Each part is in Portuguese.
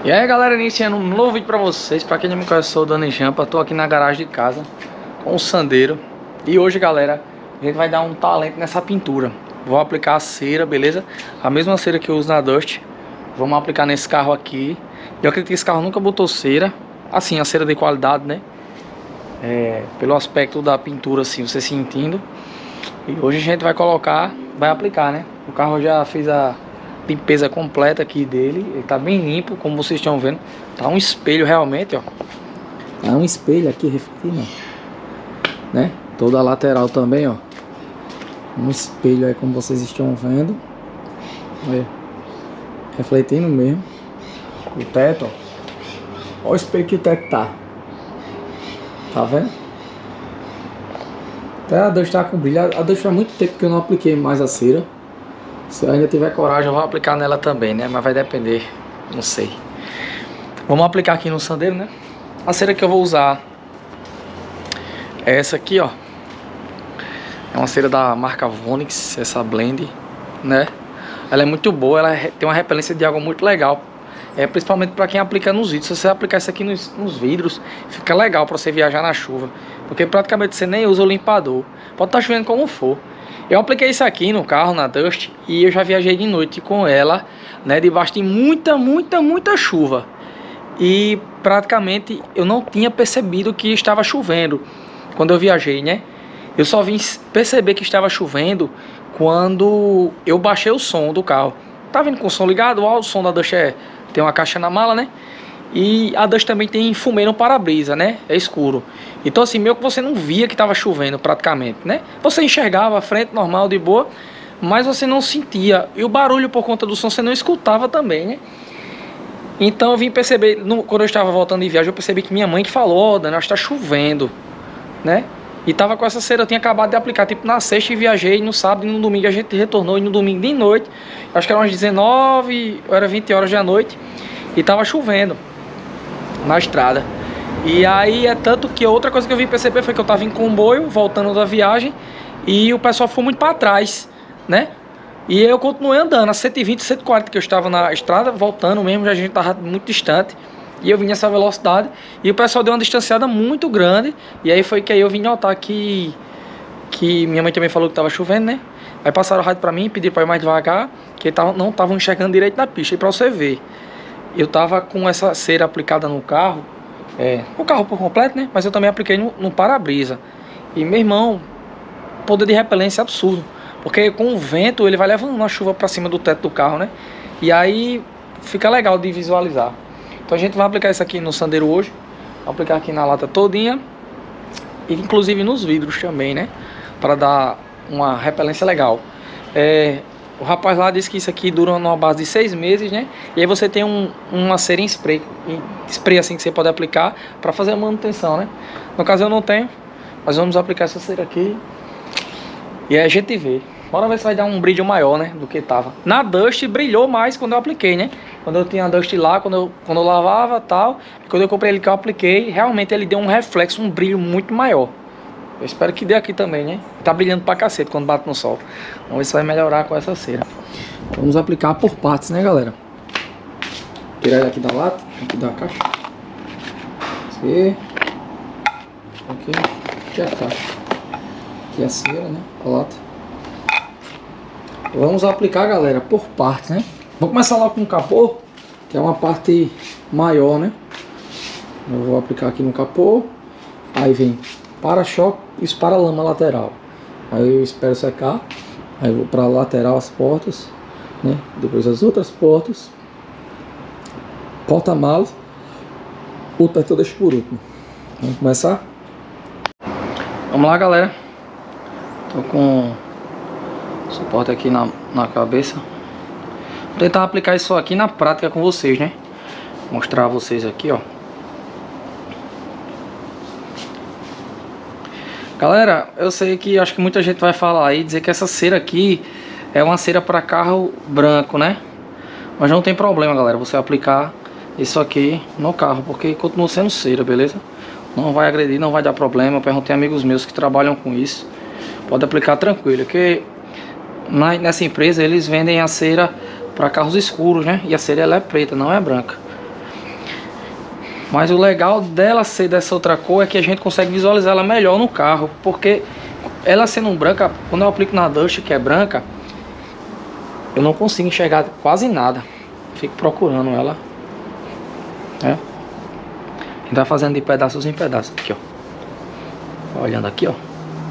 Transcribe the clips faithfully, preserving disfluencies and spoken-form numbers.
E aí galera, iniciando um novo vídeo pra vocês. Pra quem não me conhece, eu sou o Dani Jampa. Tô aqui na garagem de casa com o sandeiro. E hoje galera, a gente vai dar um talento nessa pintura. Vou aplicar a cera, beleza? A mesma cera que eu uso na Dust. Vamos aplicar nesse carro aqui. Eu acredito que esse carro nunca botou cera. Assim, a cera de qualidade, né? É, pelo aspecto da pintura, assim, você sentindo. E hoje a gente vai colocar, vai aplicar, né? O carro já fez a limpeza completa aqui dele. Ele tá bem limpo, como vocês estão vendo. Tá um espelho realmente, ó. Tá um espelho aqui refletindo, né? Toda a lateral também, ó. Um espelho aí, como vocês estão vendo. Olha. Refletindo mesmo. O teto, ó. Olha o espelho que o teto tá. Tá vendo? Até a Dust tá com brilho. A Dust faz muito tempo que eu não apliquei mais a cera. Se eu ainda tiver coragem, eu vou aplicar nela também, né? Mas vai depender, não sei. Vamos aplicar aqui no sandeiro, né? A cera que eu vou usar é essa aqui, ó. É uma cera da marca Vonix, essa blend, né? Ela é muito boa, ela tem uma repelência de água muito legal. É principalmente para quem aplica nos vidros. Se você aplicar isso aqui nos, nos vidros, fica legal para você viajar na chuva. Porque praticamente você nem usa o limpador. Pode estar chovendo como for. Eu apliquei isso aqui no carro, na Dust, e eu já viajei de noite com ela, né, debaixo de muita, muita, muita chuva. E praticamente eu não tinha percebido que estava chovendo quando eu viajei, né? Eu só vim perceber que estava chovendo quando eu baixei o som do carro. Tá vindo com o som ligado, o som da Dust é, tem uma caixa na mala, né? E a Dust também tem fumê no para-brisa, né? É escuro. Então assim, meio que você não via que estava chovendo praticamente, né? Você enxergava a frente normal, de boa, mas você não sentia. E o barulho por conta do som você não escutava também, né? Então eu vim perceber, no, quando eu estava voltando de viagem, eu percebi que minha mãe que falou: ó, Dani, acho que tá chovendo, né? E tava com essa cera, eu tinha acabado de aplicar, tipo na sexta, e viajei no sábado e no domingo a gente retornou, e no domingo de noite, acho que eram umas dezenove, ou era vinte horas da noite, e tava chovendo na estrada. E aí é tanto que outra coisa que eu vim perceber foi que eu tava em comboio, voltando da viagem, e o pessoal foi muito para trás, né? E eu continuei andando a cento e vinte, cento e quarenta que eu estava na estrada, voltando mesmo, já a gente tava muito distante. E eu vim nessa velocidade, e o pessoal deu uma distanciada muito grande. E aí foi que aí eu vim notar que Que minha mãe também falou que tava chovendo, né? Aí passaram o rádio pra mim, pediram pra ir mais devagar, que tava, não estavam enxergando direito na pista. E pra você ver, eu tava com essa cera aplicada no carro, é, o carro por completo, né? Mas eu também apliquei no, no para-brisa. E meu irmão, poder de repelência absurdo, porque com o vento ele vai levando uma chuva pra cima do teto do carro, né? E aí fica legal de visualizar. Então a gente vai aplicar isso aqui no sandeiro hoje. Vou aplicar aqui na lata todinha, e inclusive nos vidros também, né? Para dar uma repelência legal. É, o rapaz lá disse que isso aqui dura numa base de seis meses, né? E aí você tem um, uma cera em spray, em spray assim que você pode aplicar para fazer a manutenção, né? No caso eu não tenho, mas vamos aplicar essa cera aqui e aí a gente vê. Bora ver se vai dar um brilho maior, né? Do que tava. Na Dust brilhou mais quando eu apliquei, né? Quando eu tinha a Dust lá, quando eu, quando eu lavava e tal. Quando eu comprei ele que eu apliquei, realmente ele deu um reflexo, um brilho muito maior. Eu espero que dê aqui também, né? Tá brilhando pra cacete quando bate no sol. Vamos ver se vai melhorar com essa cera. Vamos aplicar por partes, né, galera? Tirar ele aqui da lata, aqui da caixa. Aqui. Aqui. Aqui é a caixa. Aqui é a cera, né? A lata. Vamos aplicar, galera, por partes, né? Vamos começar lá com o capô, que é uma parte maior, né? Eu vou aplicar aqui no capô. Aí vem para-choque e os para-lama lateral. Aí eu espero secar. Aí eu vou para a lateral as portas, né? Depois as outras portas. Porta-malas. O teto eu deixo por último. Vamos começar? Vamos lá, galera. Tô com suporte aqui na, na cabeça. Vou tentar aplicar isso aqui na prática com vocês, né? Mostrar a vocês aqui, ó. Galera, eu sei que acho que muita gente vai falar aí, dizer que essa cera aqui é uma cera para carro branco, né? Mas não tem problema, galera, você aplicar isso aqui no carro, porque continua sendo cera, beleza? Não vai agredir, não vai dar problema. Eu perguntei a amigos meus que trabalham com isso. Pode aplicar tranquilo, porque na, nessa empresa eles vendem a cera para carros escuros, né? E a cera ela é preta, não é branca. Mas o legal dela ser dessa outra cor é que a gente consegue visualizar ela melhor no carro. Porque ela sendo branca, quando eu aplico na Dust, que é branca, eu não consigo enxergar quase nada. Fico procurando ela. É. A gente vai fazendo de pedaços em pedaços. Aqui, ó. Olhando aqui, ó.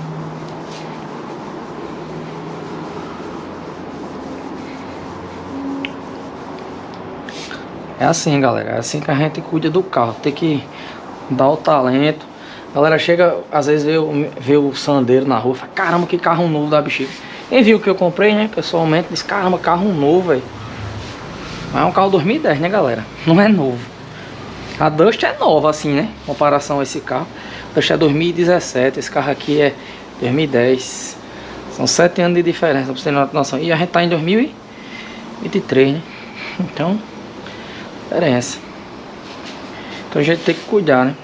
É assim, galera, é assim que a gente cuida do carro. Tem que dar o talento. A galera chega, às vezes vê o, vê o Sandero na rua e fala, caramba, que carro novo da Bexiga. Quem viu que eu comprei, né, pessoalmente, diz, caramba, carro novo, velho. Mas é um carro dois mil e dez, né, galera? Não é novo. A Dust é nova, assim, né, em comparação a esse carro. A Dust é dois mil e dezessete, esse carro aqui é dois mil e dez. São sete anos de diferença, pra você ter uma noção. E a gente tá em dois mil e vinte e três, né? Então... diferença. Então a gente tem que cuidar, né?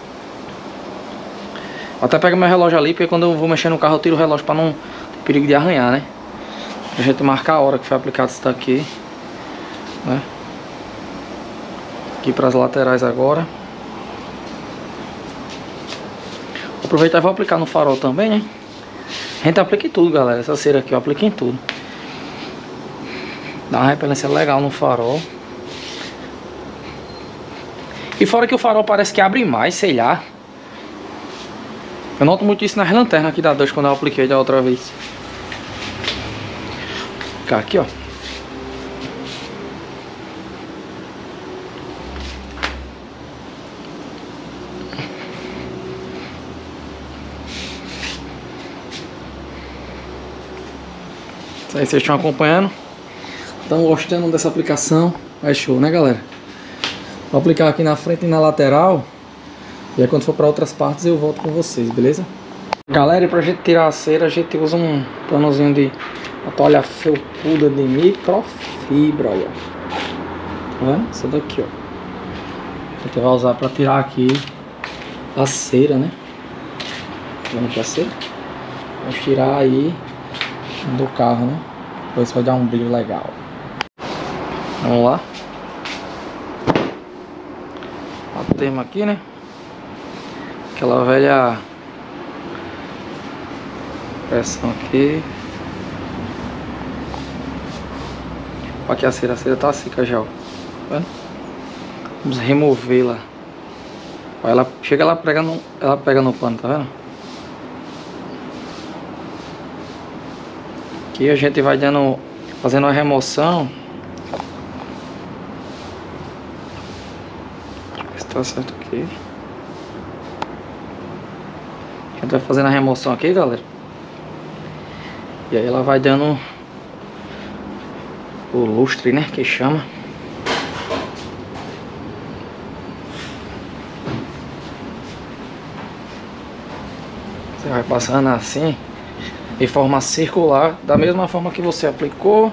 Vou até pegar meu relógio ali, porque quando eu vou mexer no carro eu tiro o relógio para não ter perigo de arranhar, né? A gente marcar a hora que foi aplicado isso daqui, né? Aqui para as laterais agora. Vou aproveitar e vou aplicar no farol também, né? A gente aplica em tudo, galera. Essa cera aqui eu aplico em tudo. Dá uma repelência legal no farol. E fora que o farol parece que abre mais, sei lá. Eu noto muito isso nas lanternas aqui da Dust quando eu apliquei da outra vez. Vou ficar aqui, ó. Isso aí, vocês estão acompanhando? Estão gostando dessa aplicação? É show, né, galera? Vou aplicar aqui na frente e na lateral. E aí quando for para outras partes eu volto com vocês, beleza? Galera, e pra gente tirar a cera a gente usa um panozinho de uma toalha felpuda de microfibra, olha. Tá vendo? Essa daqui, ó. A gente vai usar para tirar aqui a cera, né? Tá vendo aqui a cera? Vamos tirar aí do carro, né? Depois vai dar um brilho legal. Vamos lá. Batemos aqui, né? Aquela velha pressão aqui. Aqui a cera, a cera tá seca já, ó. Tá vendo? Vamos removê-la. Ela chega, ela pega no, ela pega no pano, tá vendo? Aqui a gente vai dando, fazendo a remoção. Tá certo aqui. A gente vai fazendo a remoção aqui, galera. E aí ela vai dando o lustre, né, que chama. Você vai passando assim, de forma circular, da mesma forma que você aplicou.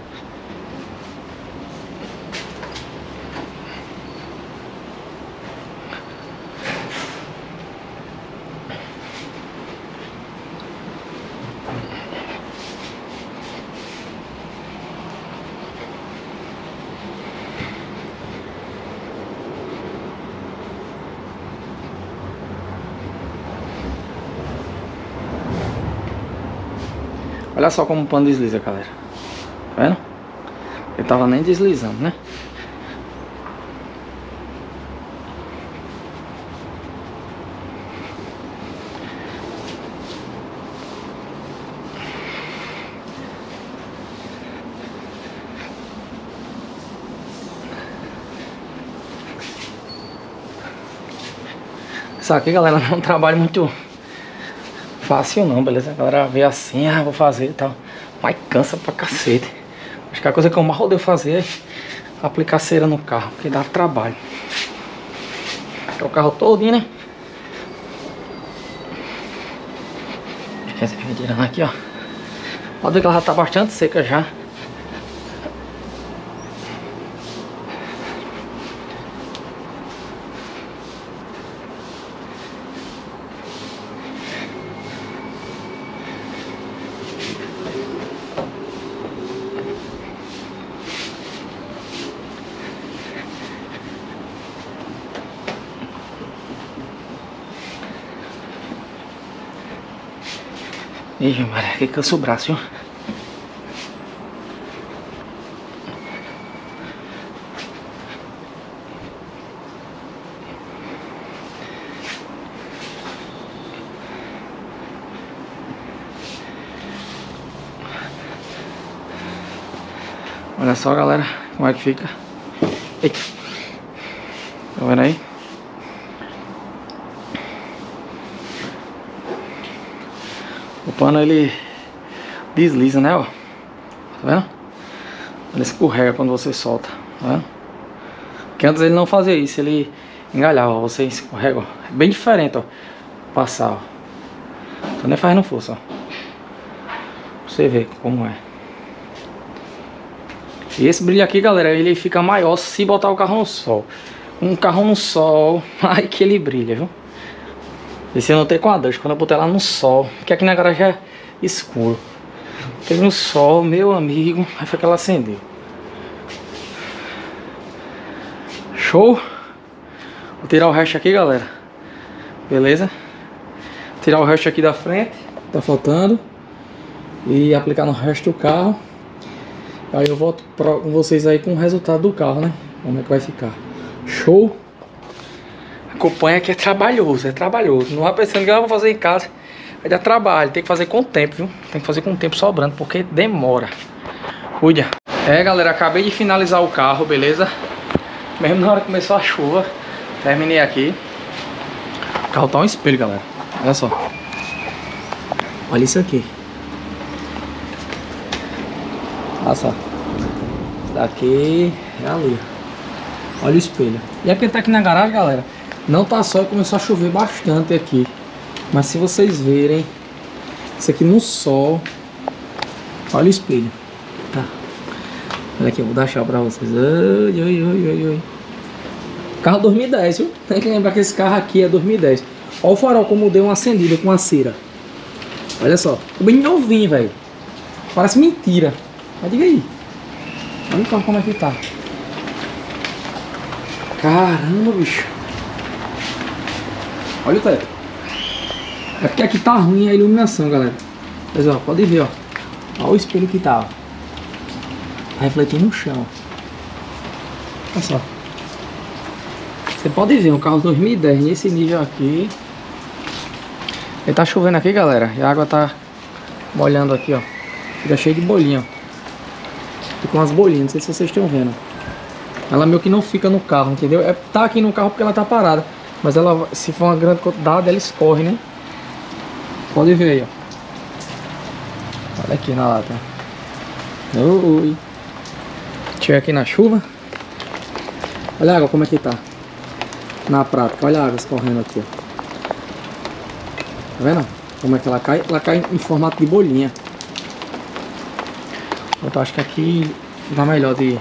Olha só como o pano desliza, galera. Tá vendo? Ele tava nem deslizando, né? Isso aqui, galera, não é um trabalho muito fácil não, beleza? A galera vê assim, ah, vou fazer e tal. Mas cansa pra cacete. Acho que a coisa que eu mais odeio fazer é aplicar cera no carro, porque dá trabalho. É o carro todinho, né? Deixa eu tirando aqui, ó. Pode ver que ela já tá bastante seca já. Ih, Maria, que cansa o braço, viu? Olha só, galera, como é que fica. Eita. Tá vendo aí? O pano ele desliza, né, ó. Tá vendo? Ele escorrega quando você solta, tá vendo? Porque antes ele não fazia isso, ele engalhava, ó. Você escorrega, ó. É bem diferente, ó. Passar, ó. Então nem faz no força, ó. Pra você ver como é. E esse brilho aqui, galera, ele fica maior se botar o carro no sol. Um carro no sol, ai que ele brilha, viu? Esse eu não tenho com a Dust, quando eu botei ela no sol, porque aqui na garagem é escuro. Porque no sol, meu amigo, aí foi que ela acendeu. Show? Vou tirar o resto aqui, galera. Beleza? Tirar o resto aqui da frente, tá faltando. E aplicar no resto do carro. Aí eu volto pra, com vocês aí com o resultado do carro, né? Como é que vai ficar. Show? Acompanha que é trabalhoso, é trabalhoso. Não vai pensando que eu vou fazer em casa. Vai dar trabalho, tem que fazer com o tempo, viu? Tem que fazer com o tempo sobrando, porque demora. Cuida. É, galera, acabei de finalizar o carro, beleza? Mesmo na hora que começou a chuva. Terminei aqui. O carro tá um espelho, galera. Olha só. Olha isso aqui. Olha só. Isso daqui é ali. Olha o espelho. E é porque tá aqui na garagem, galera. Não tá só, começou a chover bastante aqui. Mas se vocês verem, isso aqui no sol. Olha o espelho. Tá. Olha aqui, eu vou dar tchau pra vocês. Oi, oi, oi, oi, oi. Carro dois mil e dez, viu? Tem que lembrar que esse carro aqui é dois mil e dez. Olha o farol como deu uma acendida com a cera. Olha só. Bem novinho, velho. Parece mentira. Mas diga aí. Olha o carro como é que tá. Caramba, bicho. Olha o teto. É porque aqui tá ruim a iluminação, galera. Mas ó, pode ver, ó. Olha o espelho que tá, ó. Tá refletindo no chão. Olha só. Você pode ver, um carro dois mil e dez nesse nível aqui. Ele tá chovendo aqui, galera. E a água tá molhando aqui, ó. Fica cheio de bolinha, ó. Fica umas bolinhas, não sei se vocês estão vendo. Ela meio que não fica no carro, entendeu? É, tá aqui no carro porque ela tá parada. Mas ela, se for uma grande quantidade, ela escorre, né? Pode ver aí, ó. Olha aqui na lata. Ui. Deixa eu ver aqui na chuva. Olha a água como é que tá. Na prática, olha a água escorrendo aqui, ó. Tá vendo? Como é que ela cai? Ela cai em formato de bolinha. Eu acho que aqui dá melhor de...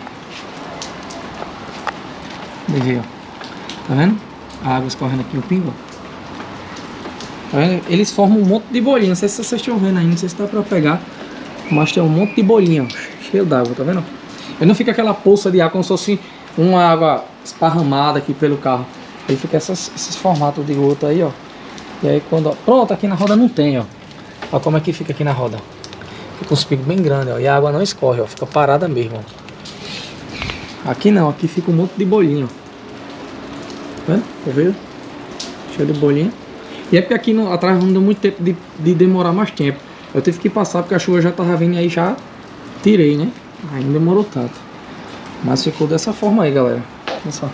de ver, ó. Tá vendo? A água escorrendo aqui, o pingo. Tá vendo? Eles formam um monte de bolinha. Não sei se vocês estão vendo aí, não sei se dá pra pegar. Mas tem um monte de bolinha, ó, cheio d'água, tá vendo? Ele não fica aquela poça de ar como se fosse uma água esparramada aqui pelo carro. Aí fica essas, esses formatos de gota aí, ó. E aí quando... Ó, pronto, aqui na roda não tem, ó. Olha como é que fica aqui na roda. Fica uns pingos bem grandes, ó. E a água não escorre, ó. Fica parada mesmo, ó. Aqui não, aqui fica um monte de bolinha, ó. Tá vendo? Tá vendo? Cheio de bolinha. E é porque aqui no, atrás não deu muito tempo de, de demorar mais tempo. Eu tive que passar porque a chuva já tava vindo aí, já tirei, né? Aí não demorou tanto. Mas ficou dessa forma aí, galera. Olha só.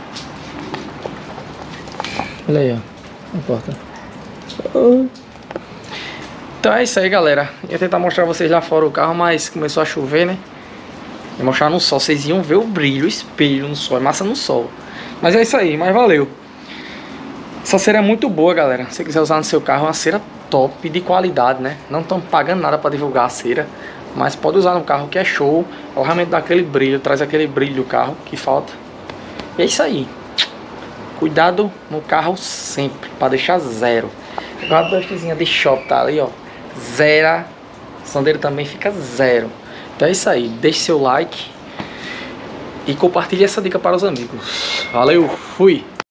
Olha aí, ó. A porta. Oh. Então é isso aí, galera. Ia tentar mostrar vocês lá fora o carro, mas começou a chover, né? Ia mostrar no sol. Vocês iam ver o brilho, o espelho no sol. É massa no sol. Mas é isso aí, mas valeu. Essa cera é muito boa, galera. Se você quiser usar no seu carro, é uma cera top, de qualidade, né? Não estão pagando nada para divulgar a cera, mas pode usar no carro que é show. Ela realmente dá aquele brilho, traz aquele brilho do carro que falta. E é isso aí. Cuidado no carro sempre, para deixar zero. Agora a dustezinha de shop tá ali, ó. Zero. O Sandero também fica zero. Então é isso aí. Deixe seu like e compartilhe essa dica para os amigos. Valeu, fui!